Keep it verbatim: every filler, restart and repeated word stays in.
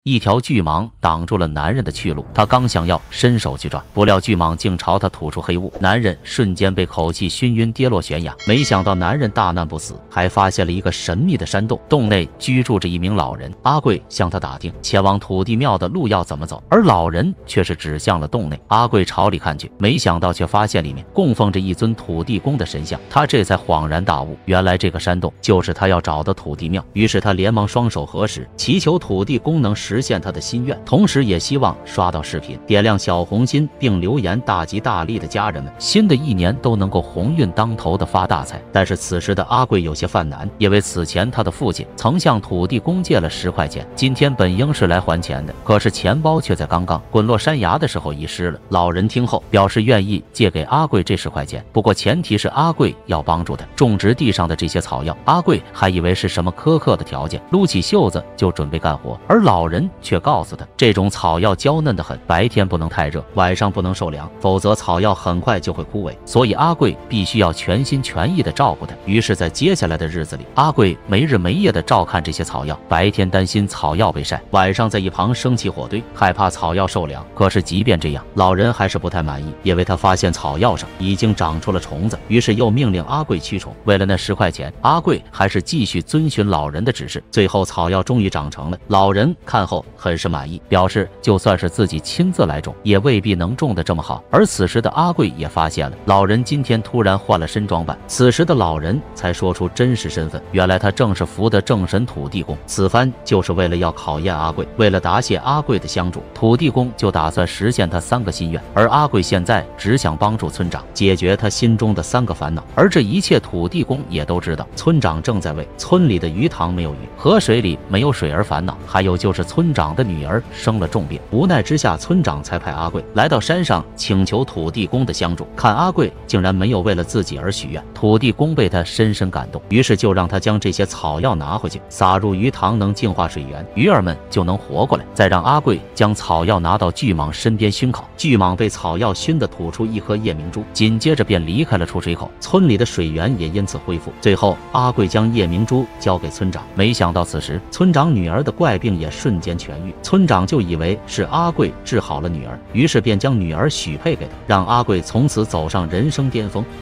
一条巨蟒挡住了男人的去路，他刚想要伸手去抓，不料巨蟒竟朝他吐出黑雾，男人瞬间被口气熏晕，跌落悬崖。没想到男人大难不死，还发现了一个神秘的山洞，洞内居住着一名老人。阿贵向他打听前往土地庙的路要怎么走，而老人却是指向了洞内。阿贵朝里看去，没想到却发现里面供奉着一尊土地公的神像，他这才恍然大悟，原来这个山洞就是他要找的土地庙。于是他连忙双手合十，祈求土地公能实现他的心愿，同时也希望刷到视频点亮小红心，并留言大吉大利的家人们新的一年都能够鸿运当头的发大财。但是此时的阿贵有些犯难，因为此前他的父亲曾向土地公借了十块钱，今天本应是来还钱的，可是钱包却在刚刚滚落山崖的时候遗失了。老人听后表示愿意借给阿贵这十块钱，不过前提是阿贵要帮助他种植地上的这些草药。阿贵还以为是什么苛刻的条件，撸起袖子就准备干活，而老人却告诉他，这种草药娇嫩得很，白天不能太热，晚上不能受凉，否则草药很快就会枯萎，所以阿贵必须要全心全意地照顾它。于是在接下来的日子里，阿贵没日没夜地照看这些草药，白天担心草药被晒，晚上在一旁生起火堆，害怕草药受凉。可是即便这样，老人还是不太满意，因为他发现草药上已经长出了虫子，于是又命令阿贵驱虫。为了那十块钱，阿贵还是继续遵循老人的指示，最后草药终于长成了。老人看后很是满意，表示就算是自己亲自来种，也未必能种得这么好。而此时的阿贵也发现了，老人今天突然换了身装扮。此时的老人才说出真实身份，原来他正是福德正神土地公。此番就是为了要考验阿贵，为了答谢阿贵的相助，土地公就打算实现他三个心愿。而阿贵现在只想帮助村长解决他心中的三个烦恼，而这一切土地公也都知道。村长正在为村里的鱼塘没有鱼，河水里没有水而烦恼，还有就是村长的女儿生了重病。无奈之下，村长才派阿贵来到山上请求土地公的相助。看阿贵竟然没有为了自己而许愿，土地公被他深深感动，于是就让他将这些草药拿回去，撒入鱼塘能净化水源，鱼儿们就能活过来。再让阿贵将草药拿到巨蟒身边熏烤，巨蟒被草药熏得吐出一颗夜明珠，紧接着便离开了出水口，村里的水源也因此恢复。最后阿贵将夜明珠交给村长，没想到此时村长女儿的怪病也瞬间痊愈，村长就以为是阿贵治好了女儿，于是便将女儿许配给他，让阿贵从此走上人生巅峰。